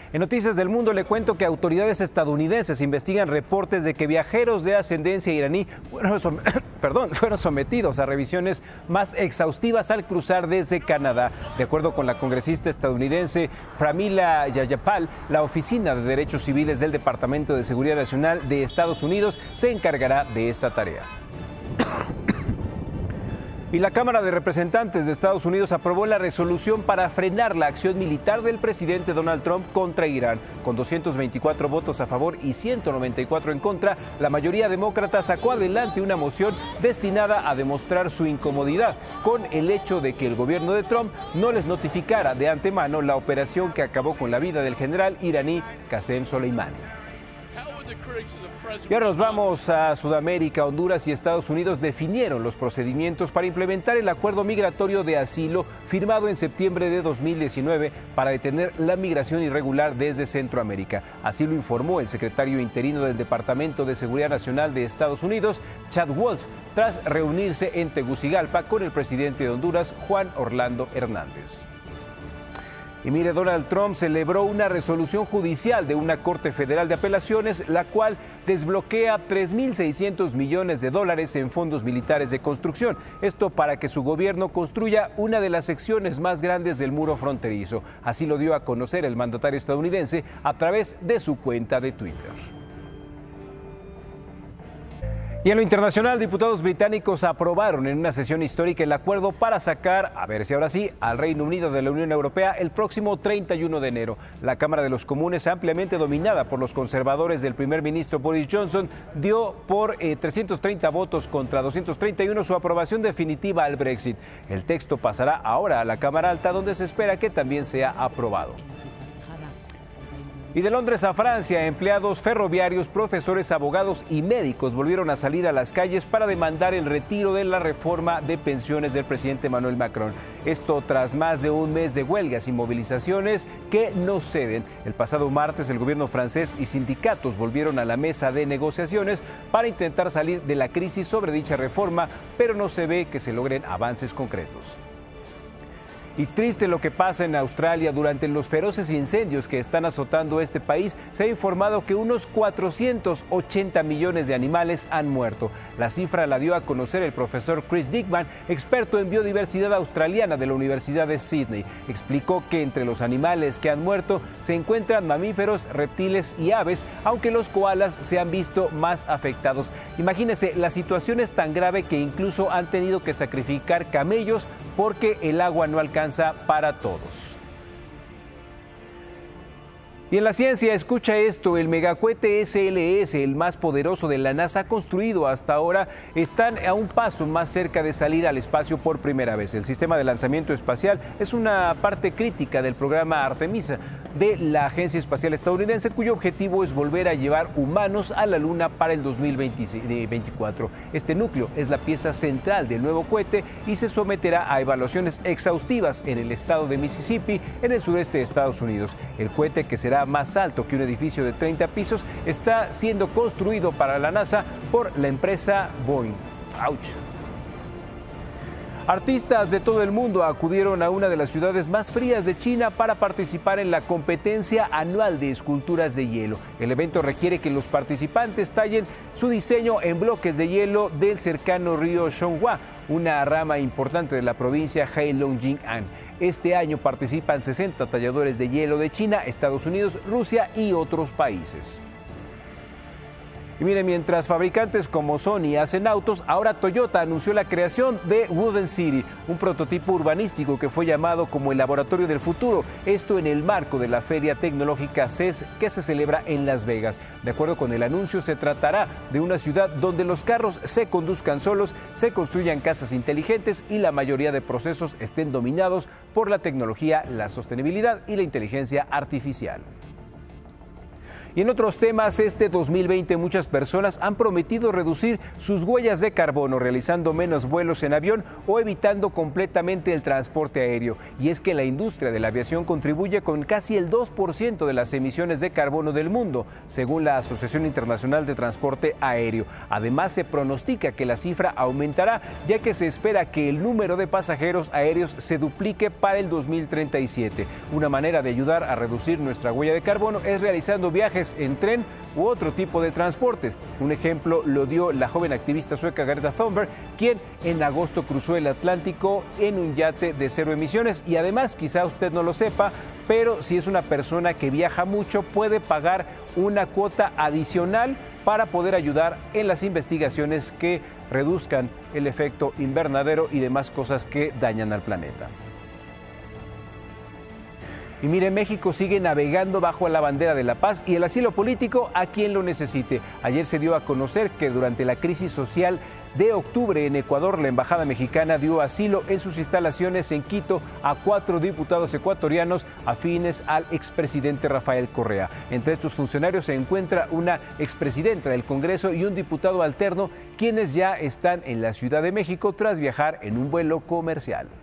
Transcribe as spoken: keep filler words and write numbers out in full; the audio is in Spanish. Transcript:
En Noticias del Mundo le cuento que autoridades estadounidenses investigan reportes de que viajeros de ascendencia iraní fueron, som perdón, fueron sometidos a revisiones más exhaustivas al cruzar desde Canadá. De acuerdo con la congresista estadounidense Pramila Jayapal, la Oficina de Derechos Civiles del Departamento de Seguridad Nacional de Estados Unidos se encargará de esta tarea. Y la Cámara de Representantes de Estados Unidos aprobó la resolución para frenar la acción militar del presidente Donald Trump contra Irán. Con doscientos veinticuatro votos a favor y ciento noventa y cuatro en contra, la mayoría demócrata sacó adelante una moción destinada a demostrar su incomodidad con el hecho de que el gobierno de Trump no les notificara de antemano la operación que acabó con la vida del general iraní Qasem Soleimani. Y ahora nos vamos a Sudamérica. Honduras y Estados Unidos definieron los procedimientos para implementar el acuerdo migratorio de asilo firmado en septiembre de dos mil diecinueve para detener la migración irregular desde Centroamérica. Así lo informó el secretario interino del Departamento de Seguridad Nacional de Estados Unidos, Chad Wolf, tras reunirse en Tegucigalpa con el presidente de Honduras, Juan Orlando Hernández. Y mire, Donald Trump celebró una resolución judicial de una Corte Federal de Apelaciones, la cual desbloquea tres mil seiscientos millones de dólares en fondos militares de construcción. Esto para que su gobierno construya una de las secciones más grandes del muro fronterizo. Así lo dio a conocer el mandatario estadounidense a través de su cuenta de Twitter. Y en lo internacional, diputados británicos aprobaron en una sesión histórica el acuerdo para sacar, a ver si ahora sí, al Reino Unido de la Unión Europea el próximo treinta y uno de enero. La Cámara de los Comunes, ampliamente dominada por los conservadores del primer ministro Boris Johnson, dio por eh, trescientos treinta votos contra doscientos treinta y uno su aprobación definitiva al Brexit. El texto pasará ahora a la Cámara Alta, donde se espera que también sea aprobado. Y de Londres a Francia, empleados ferroviarios, profesores, abogados y médicos volvieron a salir a las calles para demandar el retiro de la reforma de pensiones del presidente Emmanuel Macron. Esto tras más de un mes de huelgas y movilizaciones que no ceden. El pasado martes el gobierno francés y sindicatos volvieron a la mesa de negociaciones para intentar salir de la crisis sobre dicha reforma, pero no se ve que se logren avances concretos. Y triste lo que pasa en Australia. Durante los feroces incendios que están azotando este país, se ha informado que unos cuatrocientos ochenta millones de animales han muerto. La cifra la dio a conocer el profesor Chris Dickman, experto en biodiversidad australiana de la Universidad de Sydney. Explicó que entre los animales que han muerto se encuentran mamíferos, reptiles y aves, aunque los koalas se han visto más afectados. Imagínense, la situación es tan grave que incluso han tenido que sacrificar camellos porque el agua no alcanza para todos. Y en la ciencia, escucha esto, el megacohete S L S, el más poderoso de la NASA construido hasta ahora, están a un paso más cerca de salir al espacio por primera vez. El sistema de lanzamiento espacial es una parte crítica del programa Artemisa de la Agencia Espacial Estadounidense, cuyo objetivo es volver a llevar humanos a la Luna para el dos mil veinticuatro. Este núcleo es la pieza central del nuevo cohete y se someterá a evaluaciones exhaustivas en el estado de Mississippi, en el sureste de Estados Unidos. El cohete, que será más alto que un edificio de treinta pisos, está siendo construido para la NASA por la empresa Boeing. ¡Auch! Artistas de todo el mundo acudieron a una de las ciudades más frías de China para participar en la competencia anual de esculturas de hielo. El evento requiere que los participantes tallen su diseño en bloques de hielo del cercano río Songhua, una rama importante de la provincia Heilongjiang. Este año participan sesenta talladores de hielo de China, Estados Unidos, Rusia y otros países. Y miren, mientras fabricantes como Sony hacen autos, ahora Toyota anunció la creación de Wooden City, un prototipo urbanístico que fue llamado como el laboratorio del futuro. Esto en el marco de la feria tecnológica C E S que se celebra en Las Vegas. De acuerdo con el anuncio, se tratará de una ciudad donde los carros se conduzcan solos, se construyan casas inteligentes y la mayoría de procesos estén dominados por la tecnología, la sostenibilidad y la inteligencia artificial. Y en otros temas, este dos mil veinte muchas personas han prometido reducir sus huellas de carbono realizando menos vuelos en avión o evitando completamente el transporte aéreo. Y es que la industria de la aviación contribuye con casi el dos por ciento de las emisiones de carbono del mundo, según la Asociación Internacional de Transporte Aéreo. Además, se pronostica que la cifra aumentará, ya que se espera que el número de pasajeros aéreos se duplique para el dos mil treinta y siete. Una manera de ayudar a reducir nuestra huella de carbono es realizando viajes en tren u otro tipo de transporte. Un ejemplo lo dio la joven activista sueca Greta Thunberg, quien en agosto cruzó el Atlántico en un yate de cero emisiones. Y además, quizá usted no lo sepa, pero si es una persona que viaja mucho, puede pagar una cuota adicional para poder ayudar en las investigaciones que reduzcan el efecto invernadero y demás cosas que dañan al planeta. Y mire, México sigue navegando bajo la bandera de la paz y el asilo político a quien lo necesite. Ayer se dio a conocer que durante la crisis social de octubre en Ecuador, la embajada mexicana dio asilo en sus instalaciones en Quito a cuatro diputados ecuatorianos afines al expresidente Rafael Correa. Entre estos funcionarios se encuentra una expresidenta del Congreso y un diputado alterno, quienes ya están en la Ciudad de México tras viajar en un vuelo comercial.